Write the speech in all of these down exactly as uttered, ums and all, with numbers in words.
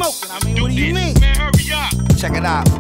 smoking. I mean, what do you mean? Man, hurry up. Check it out.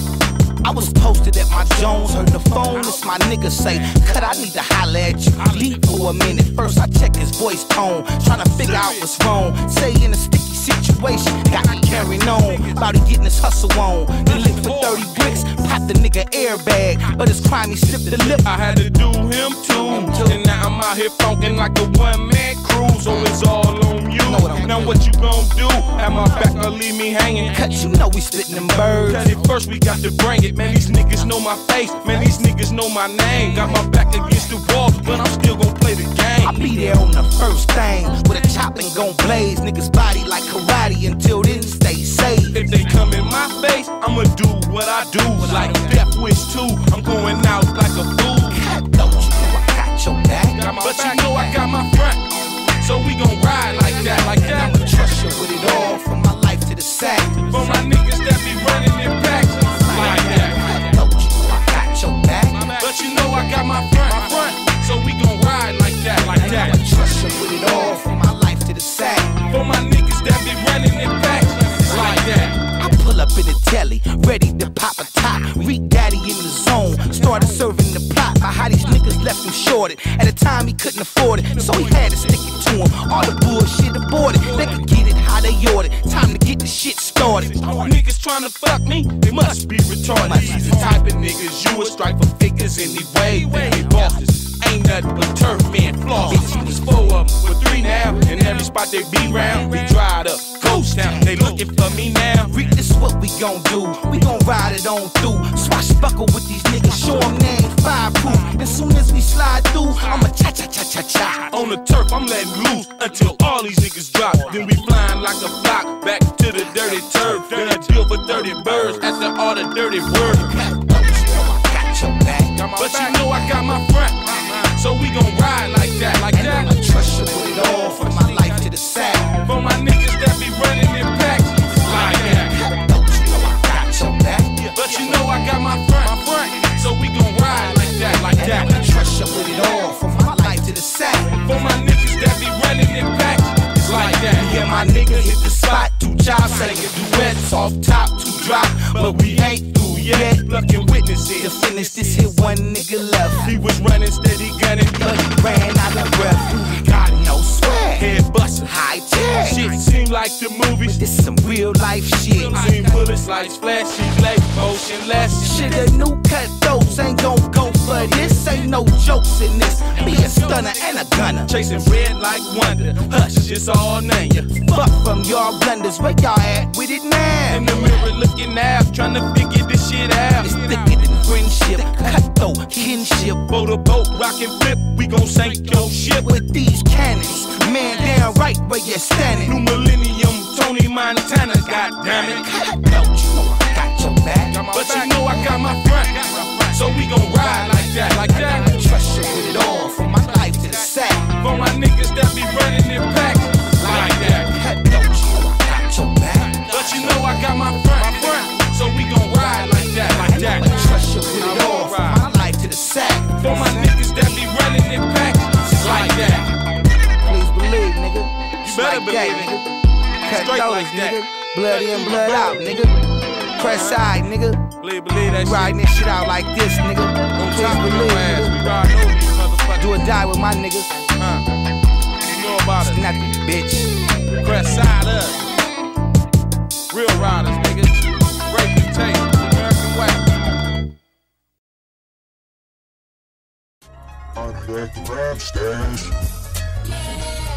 I was posted at my Jones, heard the phone, it's my nigga say, cut, I need to holler at you. Deep for a minute, first I check his voice tone, trying to figure out what's wrong. Say in a sticky situation, got me carrying on, about to getting his hustle on. He licked for thirty bricks, popped the nigga airbag, but his crime he slipped the lip. I had to do him too, and now I'm out here funkin' like a one-man crew, so it's all on you. Now what you gon' do? Have my back or leave me hanging? Cut, you know we spittin' them birds. Cut it first, we got to bring it. Man, these niggas know my face, man, these niggas know my name. Got my back against the wall, but I'm still gon' play the game. I be there on the first thing, with a chop and gon' blaze niggas body like karate. Until then, stay safe. If they come in my face, I'ma do what I do. Like Death Wish two, I'm going out like a fool. God, don't you know I got your back? But you know I got my front, so we gon' ride like that, like that. I'ma trust you with it all, from my life to the sack. For my niggas that be running in packs, like that. Don't you know I got your back? But you know I got my front, my front, so we gon' ride like that, like that. I'ma trust you with it all, from my life to the sack. For my niggas that be running in packs, like that. I pull up in the telly, ready to pop a top. Reek Daddy in the zone, started serving the plot. By how these niggas left him shorted. At a time he couldn't afford it, so he had to stick it to him. All the bullshit aborted, they could get it how they ordered. Time to get the shit started. Niggas trying to fuck me, they must be retarded. These the type of niggas you would strike for figures anyway. They bosses. Ain't nothing but turf man flaws. There's four of them, with three now. And every spot they be round, we dried up, ghost town. They looking for me now. Read this what we gon' do. We gon' ride it on through. Swashbuckle with these niggas, show them they ain't fireproof. As soon as we slide through, I'ma cha cha cha cha cha. On the turf, I'm letting loose until all these niggas drop. Then we flying like a flock back to the dirty turf. Then I deal for thirty birds after all the dirty work. Don't you know I got your back? But you know I got my front, so we gon' ride like that, like and that. I'ma trust you with it all, from my life to the sack. For my niggas that be running in packs, like that. Don't you know I got your back? But you know I got my front, my front, so we gon' ride like that, like and that. I'ma trust you with it all, from my life to the sack. For my niggas that be running in packs, like that. Yeah, my nigga hit the spot, two jobs, singing duets off top, two drop, but we ain't through yet. Looking witnesses To finish this hit, one nigga left. He was running steady gunning, But he ran out of breath. He got no swag. head busting. High tech. Shit seem like the movies. This some real life shit. Seen bullets like flashy, like motionless. Shit, a new cut those ain't gon' go for this. Ain't no jokes in this. Be a stunner and a gunner. Chasing red like wonder. Hush, it's all name ya. Fuck from y'all blunders. Where y'all at with it now? In the mirror looking out, trying to figure this shit out. It's thicker than friendship. Cutthroat, kinship. Boat a boat, rock and flip, we gon' sink your ship. With these cannons. Man down right where you're standing. New millennium, Tony Montana, goddammit. Don't you know I got your back? But you know I got my front, so we gon' ride like that, like that. I trust you with it all, from my life to the sack. For my niggas that be running in packs, like that. Don't you know I got your back? But you know I got my front, my front, so we gon' ride like that, like that. I trust you with it all, from my life to the sack. For my niggas that be running in packs, like that. Please believe, nigga. You better like believe that, it. nigga. Cut Straight those, like that. nigga. Blood in, blood out, nigga. Press eye, nigga. Believe, believe that shit. Riding this shit out like this, nigga. On Please top of believe, your ass, we nigga. ride over these motherfuckers. Do or die with my niggas. Huh. You know about it. Nothing, bitch. Press side up. Real riders, niggas. Break the tape. American way. I'm back to rap stash.